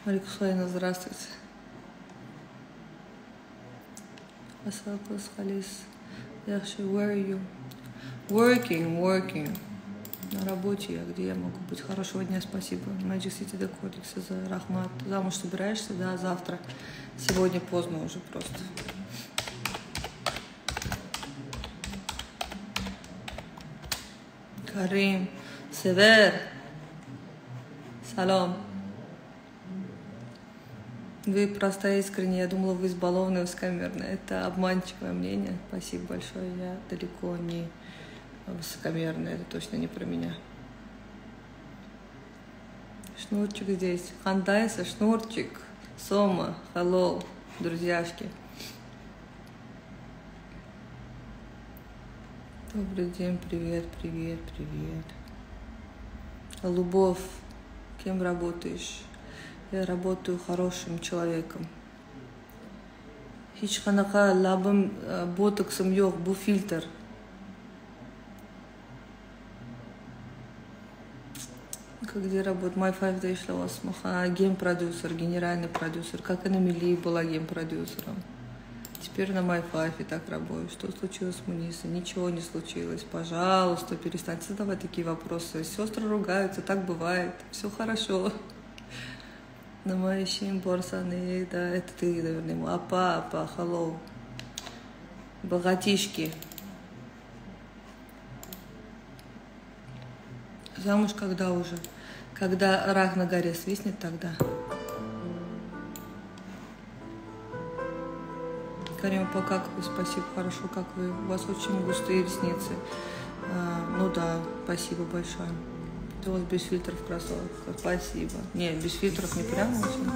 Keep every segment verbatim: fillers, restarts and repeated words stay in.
Александра, здравствуйте. Асалкус Халис. Яхши, where are you? Working, working. На работе я, где я могу быть. Хорошего дня, спасибо. Magic City Decodix за Рахмат. Замуж собираешься? Да, завтра. Сегодня поздно уже просто. Карим, Север. Салам. Вы простая искренне. Я думала, вы избалованная, высокомерная. Это обманчивое мнение. Спасибо большое. Я далеко не высокомерная. Это точно не про меня. Шнурчик здесь. Хандайса, шнурчик. Сома, hello, друзьяшки. Добрый день, привет, привет, привет. Лубов, кем работаешь? Я работаю хорошим человеком. Hiç qanaqa labim botoksum yo'q, bu фильтр. Где работает My Five Day Шлавасмаха, гейм-продюсер, генеральный продюсер. Как и на Мили была гейм-продюсером. Теперь на My Five и так работаю. Что случилось с Мунисой? Ничего не случилось. Пожалуйста, перестаньте задавать такие вопросы. Сестры ругаются, так бывает. Все хорошо. На моей борсаны, да, это ты, наверное. Апа, апа, hello. Богатишки. Замуж когда уже? Когда рак на горе свистнет, тогда. Карим, пока как вы? Спасибо, хорошо, как вы? У вас очень густые ресницы. А, ну да, спасибо большое. Ты у вас без фильтров красавица. Спасибо. Не, без фильтров не прямо очень.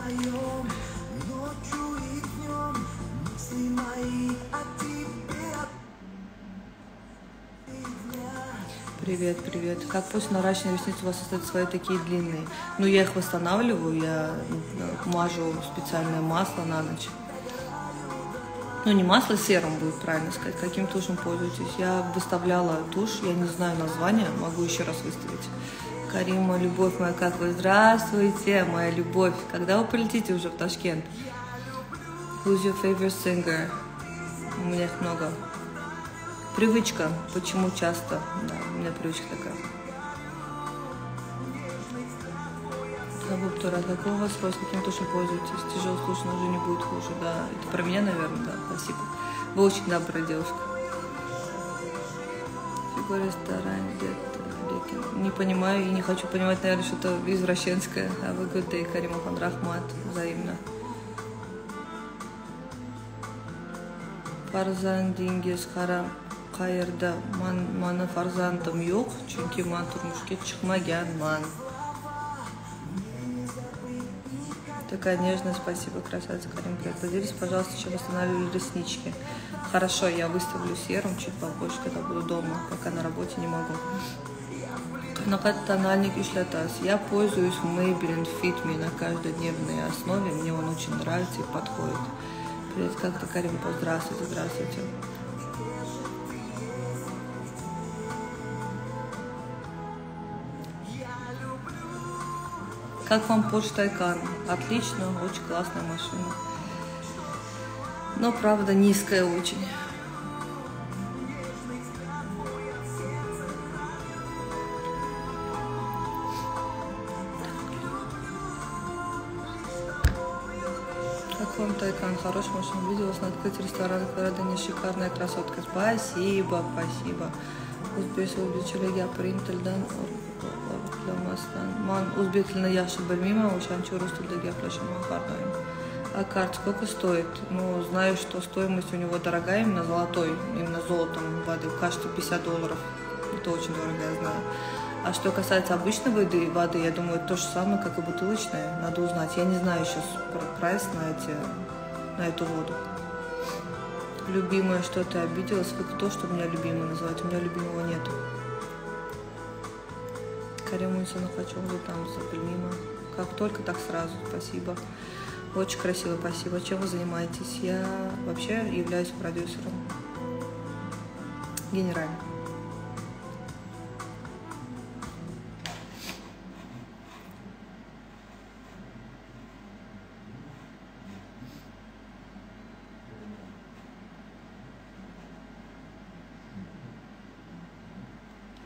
Привет, привет. Как после наращивания ресниц у вас остаются свои такие длинные? Ну, я их восстанавливаю, я мажу специальное масло на ночь. Ну, не масло, серым будет, правильно сказать. Каким тушем пользуетесь? Я выставляла тушь, я не знаю название, могу еще раз выставить. Карима, любовь моя, как вы? Здравствуйте, моя любовь. Когда вы полетите уже в Ташкент? Who's your favorite singer? У меня их много. Привычка. Почему часто? Да, у меня привычка такая. Абуптура, какой у вас рост? Каким тушем пользуетесь? Тяжело слушно уже не будет хуже. Да, это про меня, наверное, да. Спасибо. Вы очень добрая девушка. Фигура ресторан где-то. Не понимаю и не хочу понимать, наверное, что-то извращенское. Have a good day, Карима Хан Рахмат. Взаимно. Фарзан деньги с харам. Qayerda man mani farzandim yo'q, chunki man turmushga chiqmaganman. Такая нежная, спасибо, красавица Карим. Поделитесь, пожалуйста, чем восстанавливали реснички. Хорошо, я выставлю серум чуть попозже, когда буду дома, пока на работе не могу. Qanaqa тональник ishlatasiz? Я пользуюсь Maybelline Fit Me на каждодневной основе, мне он очень нравится и подходит. Привет, как-то, Карим, здравствуйте, здравствуйте. Как вам Porsche Taycan? Отлично, очень классная машина. Но, правда, низкая очень. Как вам Taycan? Хорошая машина. Видела вас на открытии ресторана, когда не шикарная красотка. Спасибо, спасибо. Узбекия принтельдан. Man o'zbek tilini yaxshi bilmayman, o'shancha rus tilida gaplashaman har doim. А карт сколько стоит? Ну, знаю, что стоимость у него дорогая, именно золотой, именно золотом воды, кажется, пятьдесят долларов. Это очень дорого, я знаю. А что касается обычной воды, воды, я думаю, это то же самое, как и бутылочная. Надо узнать. Я не знаю сейчас прайс на, эти, на эту воду. Любимая, что ты обиделась? Вы кто, чтобы меня любимой называть? У меня любимого нету. Карим Унсана хочу уже там запильмимо. Как только, так сразу. Спасибо. Очень красиво, спасибо. Чем вы занимаетесь? Я вообще являюсь продюсером. Генеральным.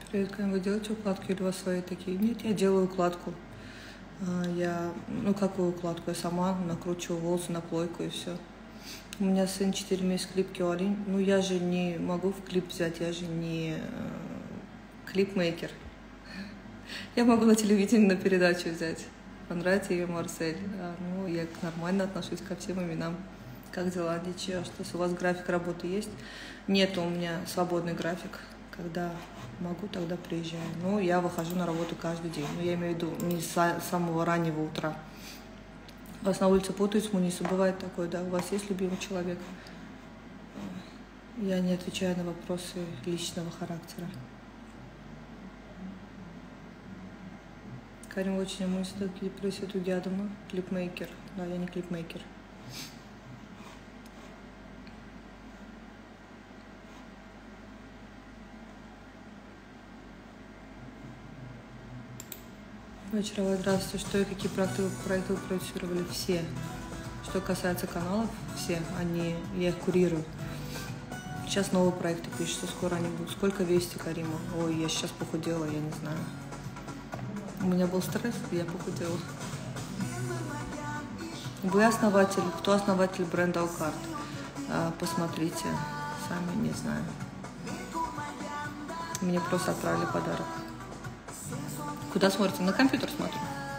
Привет, Кань, вы делаете укладки или у вас свои такие? Нет, я делаю укладку. Я, ну, какую укладку? Я сама накручиваю волосы на плойку и все. У меня сын четыре месяца клипки Олень. Ну, я же не могу в клип взять, я же не э, клипмейкер. Я могу на телевидении на передачу взять. Понравится ей Марсель. А, ну, я нормально отношусь ко всем именам. Как дела, ничего? Что, у вас график работы есть? Нет, у меня свободный график. Когда могу, тогда приезжаю. Ну, я выхожу на работу каждый день. Но я имею в виду не с самого раннего утра. Вас на улице путают с Мунисой. Бывает такое, да? У вас есть любимый человек? Я не отвечаю на вопросы личного характера. Карим очень Муниса клип про Свету Дядовну. Клипмейкер. Да, я не клипмейкер. Вечеровой, здравствуйте. Что и какие проекты, проекты вы продюсировали? Все. Что касается каналов, все. Они, я их курирую. Сейчас новые проекты пишутся, скоро они будут. Сколько весите, Карима? Ой, я сейчас похудела, я не знаю. У меня был стресс, я похудела. Вы основатель, кто основатель бренда Алкарт? Посмотрите, сами не знаю. Мне просто отправили подарок. Куда смотрите? На компьютер смотрю.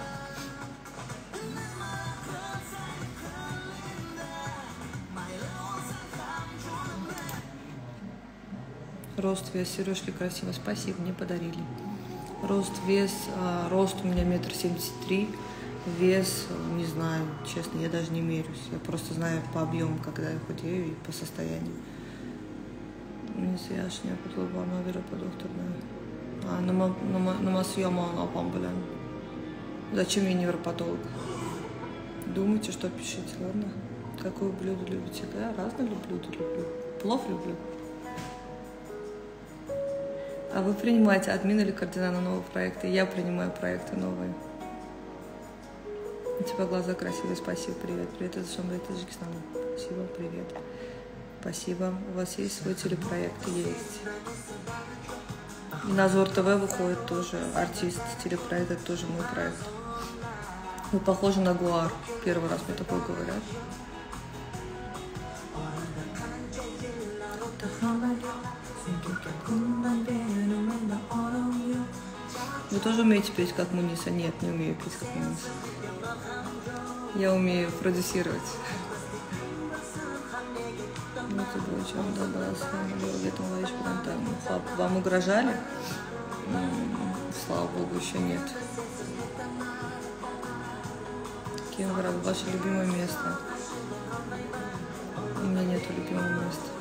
Рост, вес, сережки красиво. Спасибо, мне подарили. Рост, вес, а, рост у меня метр семьдесят три. Вес, не знаю, честно, я даже не мерюсь. Я просто знаю по объему, когда я худею и по состоянию. Не свяжешь, не подумала, наверное, по доктору. А, на съема напам, блин. Зачем я невропатолог? Думайте, что пишите, ладно? Какое блюдо любите? Да, разные блюда люблю. Плов люблю. А вы принимаете админ или координатор на новые проекты? Я принимаю проекты новые. У тебя глаза красивые, спасибо, привет. Привет, это Шамбай, Таджикистан. Спасибо, привет. Спасибо. У вас есть свой телепроект? Есть. И на Зор ТВ выходит тоже артист, телепроект, это тоже мой проект. Вы похожи на Гуар. Первый раз мне такое говорят. Вы тоже умеете петь как Муниса? Нет, не умею петь как Муниса. Я умею продюсировать. Вам угрожали? Слава богу, еще нет. Кембра, ваше любимое место? У меня нет любимого места.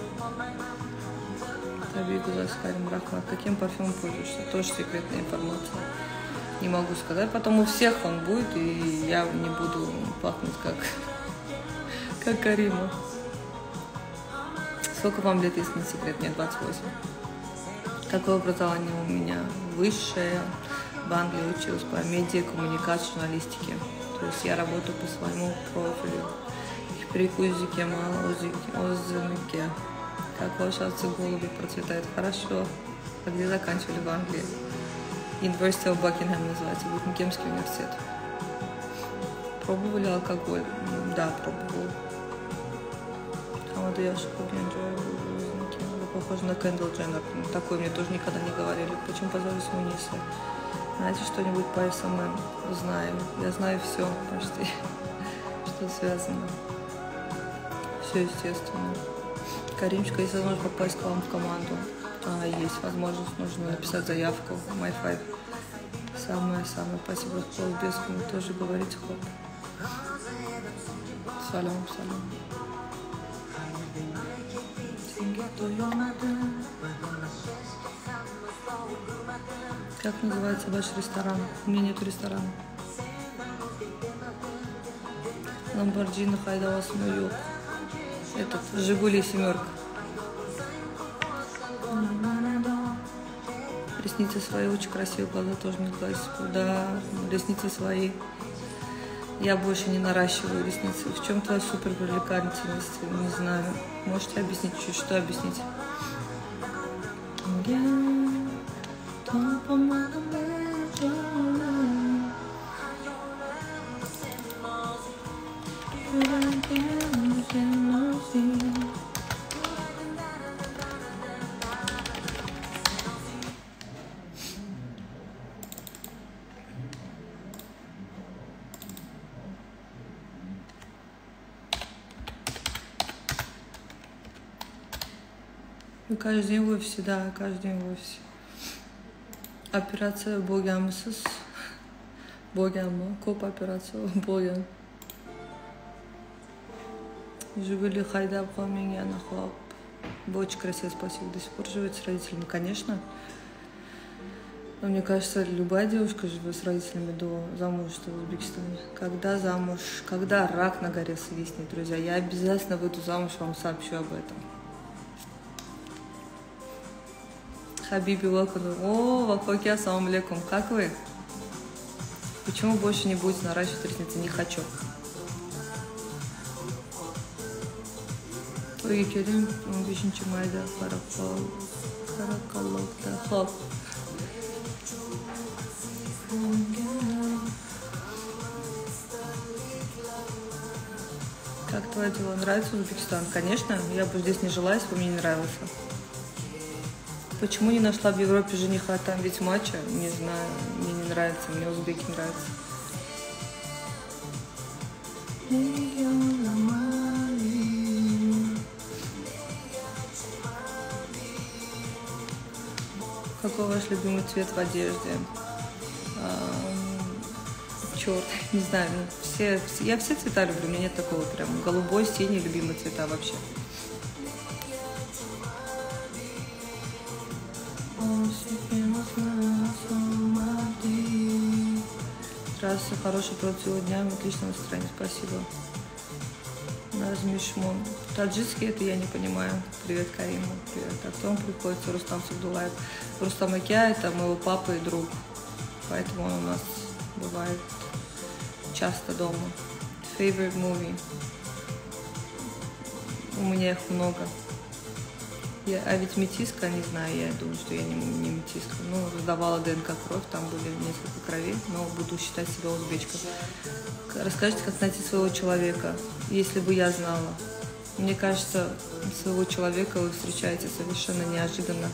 Табигу Заскарим Рахмат. Каким парфюмом пользуешься? Тоже секретная информация. Не могу сказать. Потом у всех он будет, и я не буду пахнуть как, как Карима. Сколько вам лет, если не секрет? Мне двадцать восемь. Какое образование у меня? Высшее. В Англии училась по медиа, коммуникации, журналистике. То есть я работаю по своему профилю. Перекузике, малозике. Как лошадцы голуби процветают. Хорошо. А где заканчивали в Англии? University of Buckingham называется, Букингемский университет. Пробовали алкоголь? Да, пробовала. Вы похожи на Кендалл Дженнер. Такое мне тоже никогда не говорили. Почему позвали с Мунисой? Знаете что-нибудь по эс эм эм? Знаю. Я знаю все почти, что связано. Все естественно. Каримчика, есть возможность попасть к вам в команду? А, есть возможность. Нужно написать заявку. май файв. Самое-самое. Спасибо. Полбескому тоже говорите, хоп. Салям, салям. Как называется ваш ресторан? У меня нет ресторана. Ламборджини Хайдавас Нью-Йорк. Этот Жигули семерка. Ресницы свои очень красивые, глаза тоже не классику. Да, ресницы свои. Я больше не наращиваю ресницы. В чем твоя супер привлекательность? Не знаю. Можете объяснить чуть, что объяснить? Ну, каждый день в офисе, да, каждый день в офисе. Операция bo'lganmisiz? Bo'lganmi? Ko'p operatsiya bo'lgan. Жигули haydab qolmang yana xo'p. Вы очень красиво, спасибо. До сих пор живете с родителями, конечно. Но мне кажется, любая девушка живет с родителями до замужества в Узбекистане. Когда замуж, когда рак на горе свистнет, друзья, я обязательно выйду замуж, вам сообщу об этом. Хабиби Локону. О, Вахоки, ассаламу алейкум. Как вы? Почему больше не будете наращивать ресницы? Не хочу. Ой, Керим, он бешенче майда, каракалокта, хоп. Как твое дело? Нравится Узбекистан? Конечно, я бы здесь не жила, если бы мне не нравился. Почему не нашла в Европе жениха? Там ведь матча. Не знаю, мне не нравится, мне узбеки нравятся. Какой ваш любимый цвет в одежде? Черт, не знаю, ну, все, я все цвета люблю, у меня нет такого прям голубой, синий, любимые цвета вообще. Здравствуйте, хороший продуктивный дня, отличное настроение, спасибо. Назмишмон. Таджикский это я не понимаю. Привет, Кариму. Привет. А кто он приходится? Рустам Сабдулаев. Рустам Акя это моего папы и друг. Поэтому он у нас бывает часто дома. Favorite movie. У меня их много. Я, а ведь метиска, не знаю, я думаю, что я не, не метиска. Ну, сдавала ДНК кровь, там были несколько кровей, но буду считать себя узбечкой. Расскажите, как найти своего человека, если бы я знала. Мне кажется, своего человека вы встречаете совершенно неожиданно.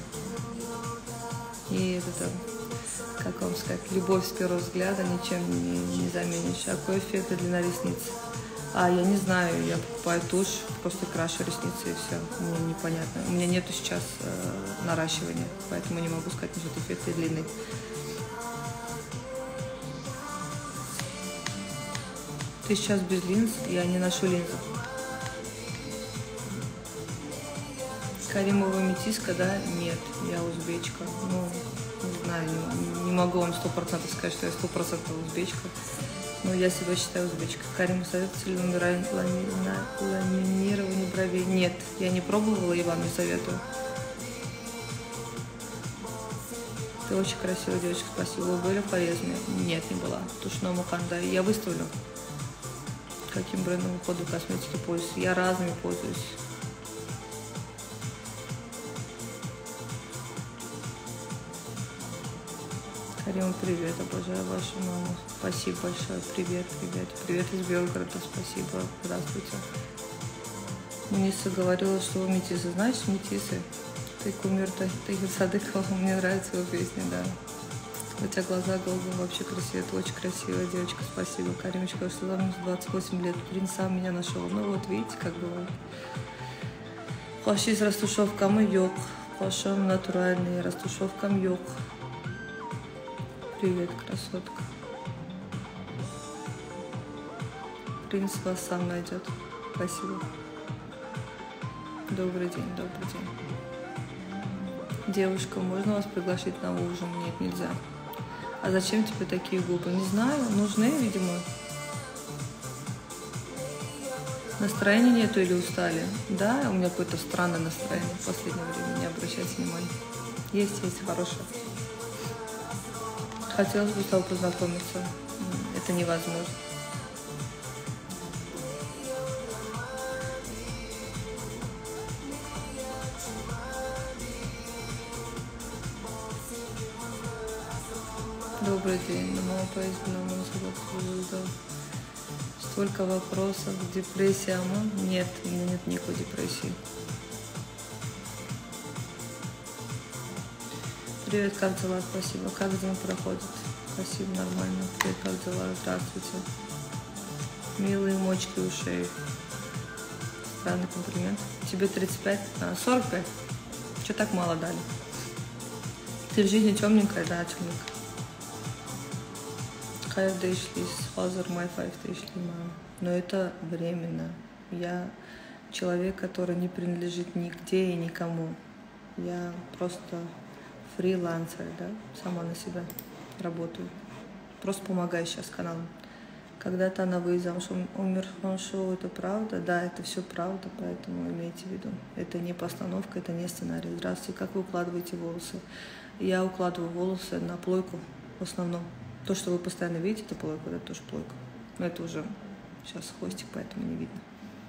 И это, как вам сказать, любовь с первого взгляда ничем не, не заменишь. А какой эффект длина ресниц? А, я не знаю, я покупаю тушь, просто крашу ресницы и все. Мне непонятно. У меня нету сейчас э, наращивания, поэтому не могу сказать насчет эффекта длины. Ты сейчас без линз? Я не ношу линзы. Каримова метиска, да? Нет, я узбечка. Ну, не знаю, не, не могу вам сто процентов сказать, что я сто процентов узбечка. Но я себя считаю узбечкой. Карим, советуется ли ламинирование бровей? Нет, я не пробовала и вам не советую. Ты очень красивая девочка, спасибо. Вы были в Хорезме? Нет, не была. Тушь Муханда. Я выставлю. Каким брендом уходу косметики пользуюсь? Я разными пользуюсь. Карим, привет, обожаю вашу маму. Спасибо большое. Привет, привет. Привет из Белгорода, спасибо. Здравствуйте. Муниса говорила, что вы метисы. Знаешь, метисы? Ты кумир Тахир Садыкова. Мне нравится его песня, да. У тебя глаза голубые, вообще красивые. Ты очень красивая девочка, спасибо. Каримочка, что замуж двадцать восемь лет. Принц сам меня нашел. Ну вот, видите, как бывает. Хоши с растушевками йог. Хошам натуральный, растушевкам йог. Привет, красотка. Принц вас сам найдет. Спасибо. Добрый день, добрый день. Девушка, можно вас пригласить на ужин? Нет, нельзя. А зачем тебе такие губы? Не знаю, нужны, видимо. Настроения нету или устали? Да, у меня какое-то странное настроение в последнее время, не обращайте внимания. Есть, есть, хорошее. Хотелось бы с тобой познакомиться. Это невозможно. добрый день. Но поэтому столько вопросов. Депрессия. Нет, у меня нет никакой депрессии. Привет, как дела? Спасибо. Как день проходит? Спасибо, нормально. Привет, как дела? Здравствуйте. Милые мочки ушей. Странный комплимент. Тебе тридцать пять? А, сорок пять? Что так мало дали? Ты в жизни темненькая, да, темненькая. Хайрда ишлис, хазар май файв ишлис. Но это временно. Я человек, который не принадлежит нигде и никому. Я просто фрилансер, да, сама на себя работаю. Просто помогаю сейчас каналам. Когда-то она выйдет замуж, умер он шоу, это правда? Да, это все правда, поэтому имейте в виду. Это не постановка, это не сценарий. Здравствуйте, как вы укладываете волосы? Я укладываю волосы на плойку в основном. То, что вы постоянно видите, это плойка, это тоже плойка. Но это уже сейчас хвостик, поэтому не видно.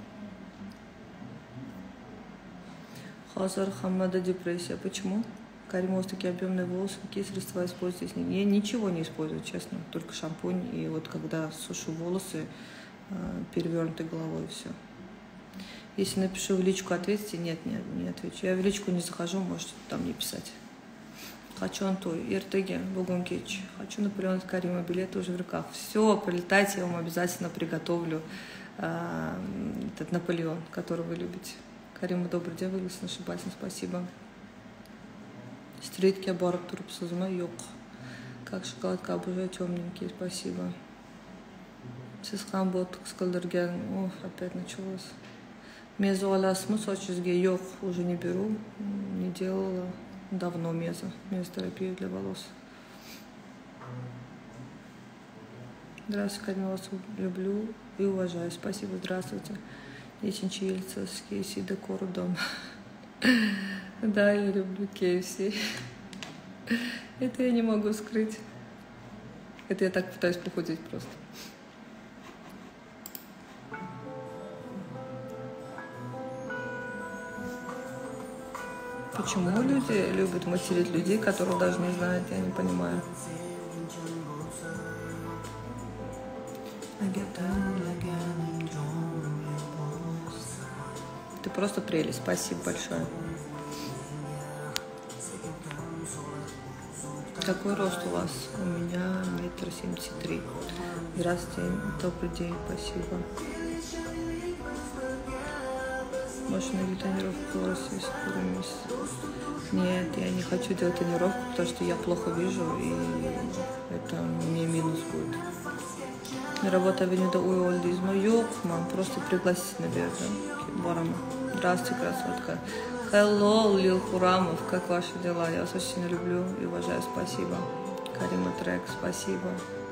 Хазар Хамада депрессия. Почему? Карим, у вас такие объемные волосы, какие средства используете? Я ничего не использую, честно, только шампунь. И вот когда сушу волосы, перевернутой головой, и все. Если напишу в личку, ответите? Нет, нет, не отвечу. Я в личку не захожу, можете там не писать. Хочу Антой, Иртыги, Бугункич. Хочу Наполеон Карима, билеты уже в руках. Все, прилетайте, я вам обязательно приготовлю э, этот Наполеон, который вы любите. Карима, добрый день, выглядит на Шибасин, спасибо. Стритки барып туруп созма yok. Как шоколадка обожаю темненькие, спасибо. Сисхан боток скалдырген. Ох, опять началось. Мезу алясму сочизге yok, уже не беру, не делала давно мезо, мезотерапию для волос. Здравствуйте, Карима, вас люблю и уважаю. Спасибо, здравствуйте. Очень чильца с кей эф си декору дома. Да, я люблю кей эф си. Это я не могу скрыть. Это я так пытаюсь похудеть просто. Почему люди любят материть людей, которых даже не знают, я не понимаю. Ты просто прелесть. Спасибо большое. Какой рост у вас? У меня метр семьдесят три. Здравствуйте, добрый день, спасибо. Может, на тонировку волосы скоро месяц? Нет, я не хочу делать тонировку, потому что я плохо вижу, и это мне минус будет. Работа Авенюда Уолдизма. Yok, мам, просто пригласите на берег, да? Барама. Здравствуйте, красотка. Hello, Лил Хурамов, как ваши дела? Я вас очень люблю и уважаю, спасибо. Карима Трек, спасибо.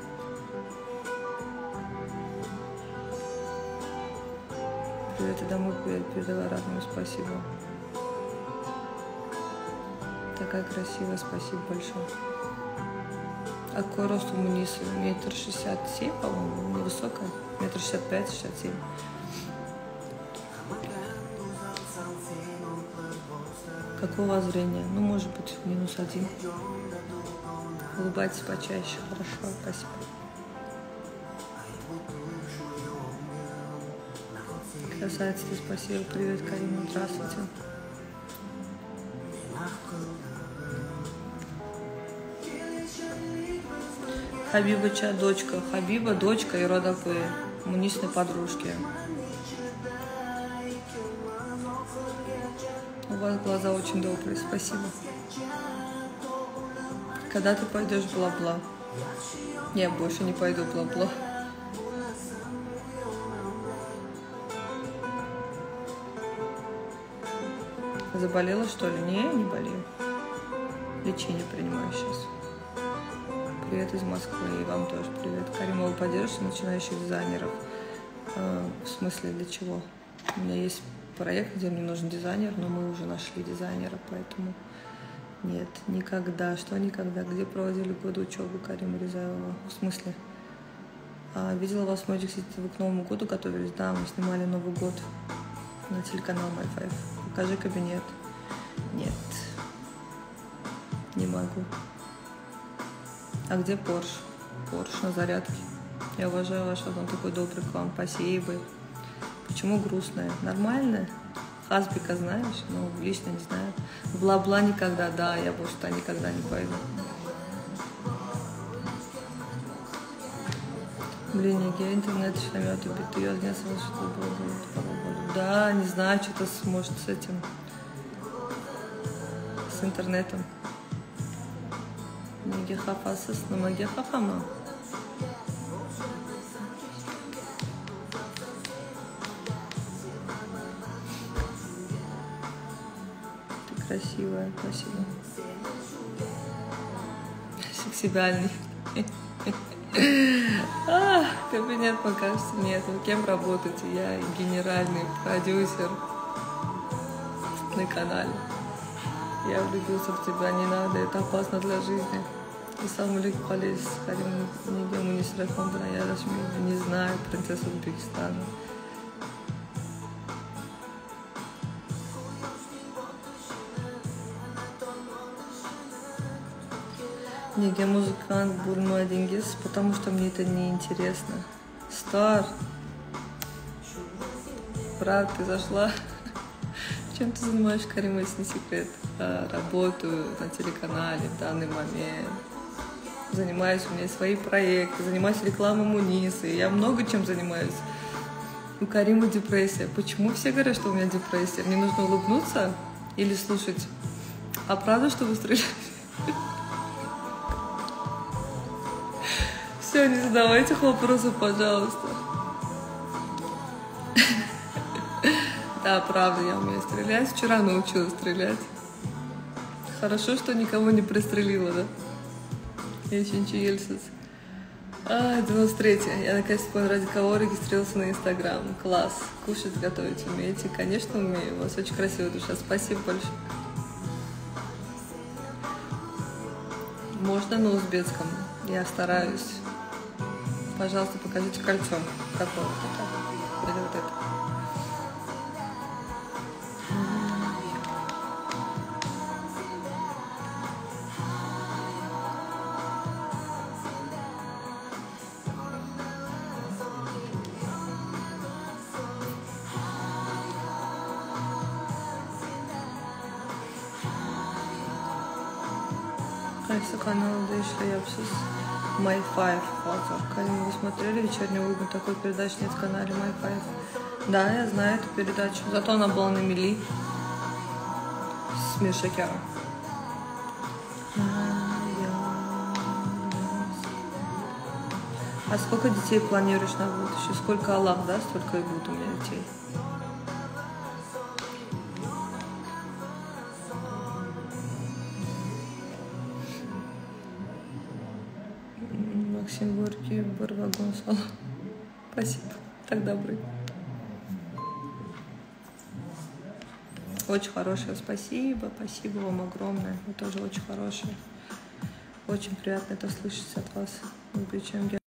Привет и домой, привет, передавай родному, спасибо. Такая красивая, спасибо большое. А какой рост у Мунисы? Метр шестьдесят семь, по-моему, невысокая. Метр шестьдесят пять, шестьдесят семь. Какое у вас зрение? Ну, может быть, минус один. Улыбайтесь почаще. Хорошо, спасибо. Красавица, спасибо. Привет, Карима. Здравствуйте. Хабиба ча, дочка. Хабиба, дочка и Родапы. Мунисной подружки. У вас глаза очень добрые, спасибо. Когда ты пойдешь бла-бла? Я больше не пойду бла-бла. Заболела, что ли? Не, не болею. Лечение принимаю сейчас. Привет из Москвы, и вам тоже привет. Карима, вы поддержите начинающих дизайнеров? Э, в смысле, для чего? У меня есть проект, где мне нужен дизайнер, но мы уже нашли дизайнера, поэтому нет, никогда. Что никогда? Где проводили годы учебы, Карима Рязаева? В смысле? А, видела вас в Magic City, вы к Новому году готовились? Да, мы снимали Новый год на телеканал май файв. Покажи кабинет. Нет, не могу. А где Порш? Порш на зарядке. Я уважаю ваш, он такой добрый к вам. Спасибо. Почему грустная? Нормальная? Хасбика знаешь? Ну, лично не знаю. Бла-бла никогда, да, я больше туда никогда не пойду. Блин, я интернет шлемет убит. Я не слышала, что было. Да, не знаю, что-то может с этим, с интернетом. Неге хафасыз, нымаге хафама. Ты красивая, спасибо. Сексибальный. А, кабинет пока что нет. Вы кем работаете? Я генеральный продюсер на канале. Я влюбился в тебя, не надо, это опасно для жизни. И сам Улик полез, Карим Неге Мунисра Фондра, я даже не знаю, принцессу Узбекистана. Неге музыкант Бурма Денгиз, потому что мне это не интересно. Стар, брат, ты зашла? Чем ты занимаешься, Карим, если не секрет? А, работаю на телеканале в данный момент. Занимаюсь, у меня есть свои проекты, занимаюсь рекламой Мунисы. Я много чем занимаюсь. У Карима депрессия. Почему все говорят, что у меня депрессия? Мне нужно улыбнуться или слушать? А правда, что вы стреляете? Все, не задавайте вопросов, пожалуйста. Да, правда, я умею стрелять. Вчера научилась стрелять. Хорошо, что никого не пристрелила, да? Я еще ничего Ельсис. А, девяносто третья. Я наконец-то понял, ради кого регистрировался на Инстаграм. Класс. Кушать, готовить умеете? Конечно, умею. У вас очень красивая душа. Спасибо большое. Можно на узбекском? Я стараюсь. Пожалуйста, покажите кольцо. Какое? Вот это. Или вот это. Кажется, канал Дэшли Япсус. My Five. Карим, вы смотрели вечернюю выгон? Такой передачи нет в канале My Five. Да, я знаю эту передачу. Зато она была на Мели. С Мишакером. А сколько детей планируешь на будущее? Сколько Аллах даст, столько и будет у меня детей. Максим Горький, Барвагон, Салон. Спасибо, так добрый. Очень хорошее, спасибо, спасибо вам огромное. Вы тоже очень хорошие. Очень приятно это слышать от вас.